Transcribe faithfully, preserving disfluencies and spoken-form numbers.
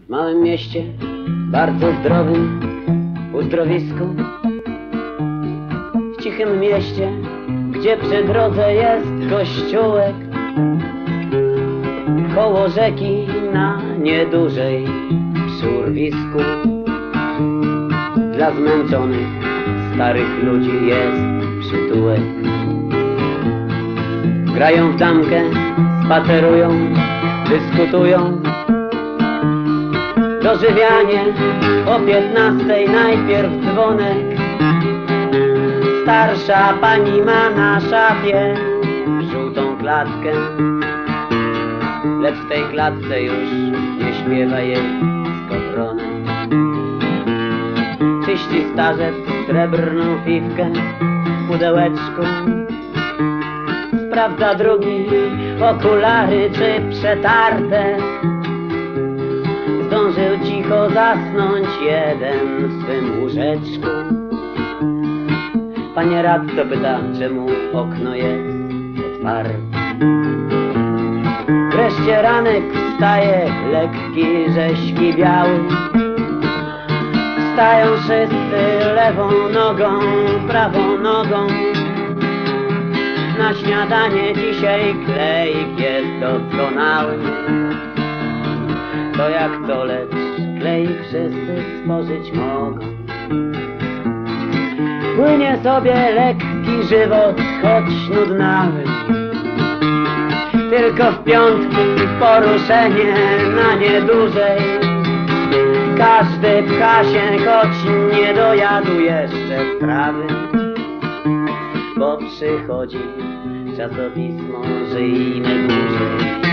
W małym mieście, bardzo zdrowym uzdrowisku, w cichym mieście, gdzie przy drodze jest kościółek, koło rzeki na niedużej przy urwisku. Dla zmęczonych starych ludzi jest przytułek. Grają w damkę, spacerują, dyskutują. Dożywianie o piętnastej najpierw dzwonek. Starsza pani ma na szafie żółtą klatkę, lecz w tej klatce już nie śpiewa jej skowronek. Czyści starzec srebrną piwkę w pudełeczku. Sprawdza drugi okulary czy przetarte. Zdążył cicho zasnąć jeden w swym łóżeczku. Panie radco pyta, czemu okno jest otwarte. Wreszcie ranek wstaje, lekki, rześki, biały. Wstają wszyscy lewą nogą, prawą nogą. Na śniadanie dzisiaj kleik jest doskonały. To jak to, lecz kleik wszyscy spożyć mogą. Płynie sobie lekki żywot, choć nudnawy. Tylko w piątki poruszenie na niedłużej. Każdy pcha się, choć nie dojadł jeszcze sprawy. Bo przychodzi czasopismo, żyjmy dłużej.